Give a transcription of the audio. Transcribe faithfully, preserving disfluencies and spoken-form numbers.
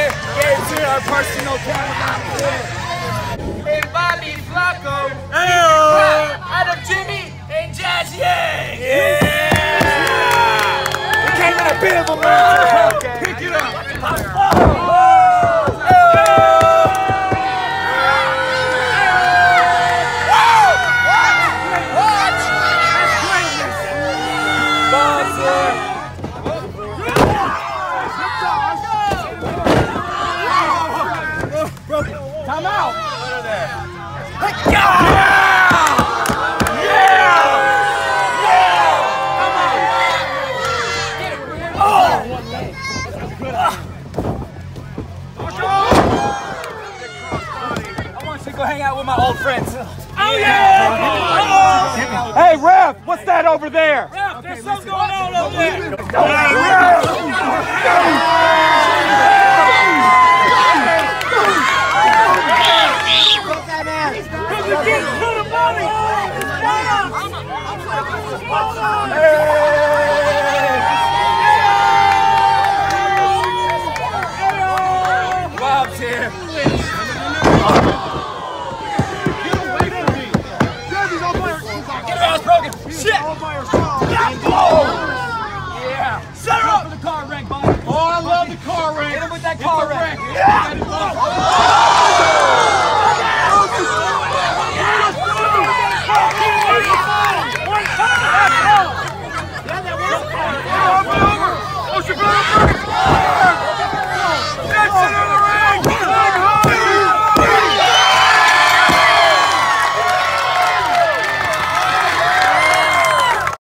here. Gabe's here, our personal cameraman. And Bobby, Flaco, hey, Adam, Jimmy, and Jazzy. Yeah! We came in a bit of a mood. Okay. Pick it up. Time out! Yeah! Yeah! Yeah! Oh! I want you to go hang out with my old friends. Oh yeah! Oh. Hey ref, what's that over there? Ref, there's something going on over there. Bob's here. Get away from me. Jazzy's all by herself. Get her ass broken. Shit. All by herself. Yeah. Shut her up. The car wreck, buddy. Oh, I love the car wreck. Hit him with that car wreck. Yeah.